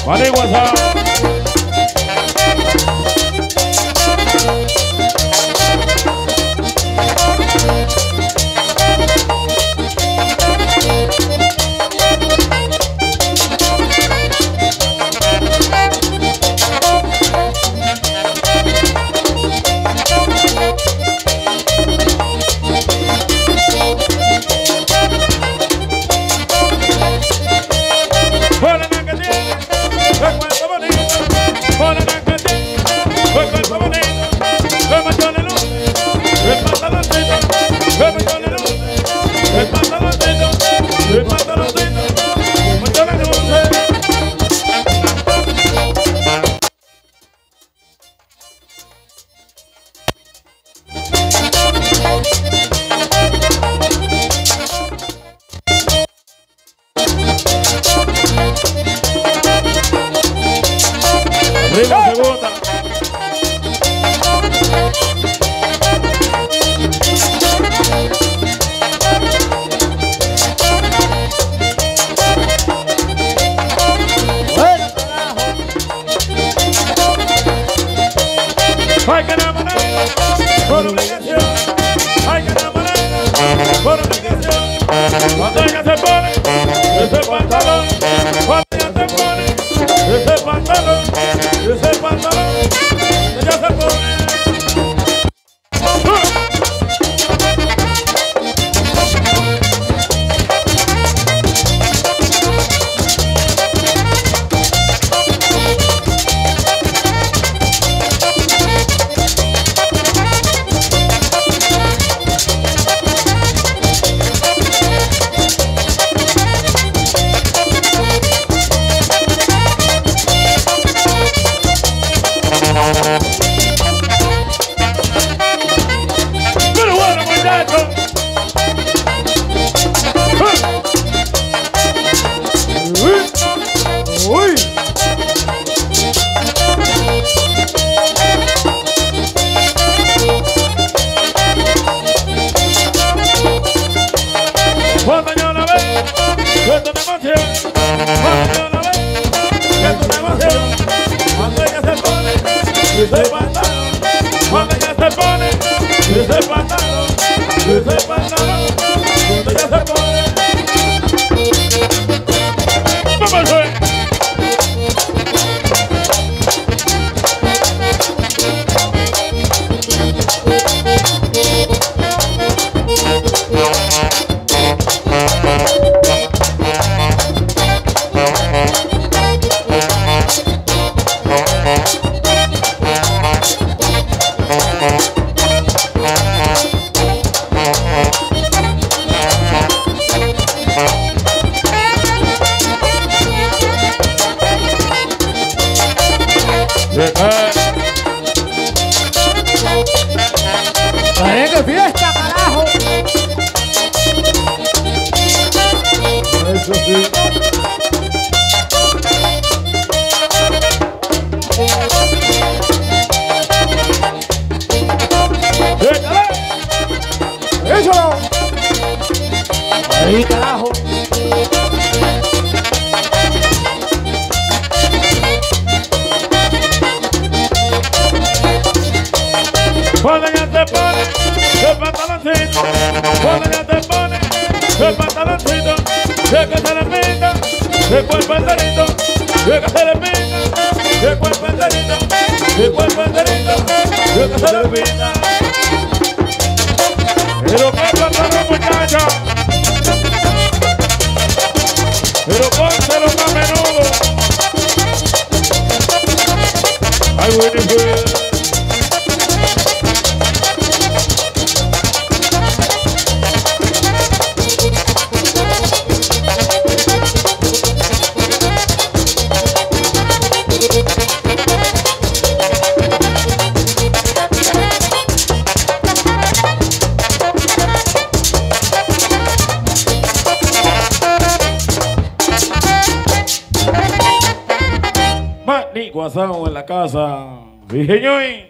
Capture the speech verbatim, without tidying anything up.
Vale, WhatsApp. Arriba, segunda. Hay que enamorar por obligación, hay que enamorar por obligación. Cuando ella se pone ese pantalón, cuando ella se pone ese pantalón, ese pantalón, ella se pone. Pero bueno, muchachos. Uy. Cuando yo la veo, siento una emoción. Cuando yo la veo, siento una emoción. Cuando ella se pone ese pantalón, cuando ella se pone ese pantalón, ese pantalón, cuando ella se pone. ¡Vamos a ver! ¡Ay, qué fiesta, carajo! Eso sí. ¡Eso! ¡Ahí, carajo! Cuando ella te pone el pantaloncito, cuando ella te pone el pantaloncito, llega que se le pinta, llega el pantalito, llega que se le pinta, llega el pantalito, llega el pantalito, llega que se le pinta. Pero qué pantalón, muchacha, pero pónselo más menudo. Ay, Winnie. Ni guasao en la casa. Dije yo.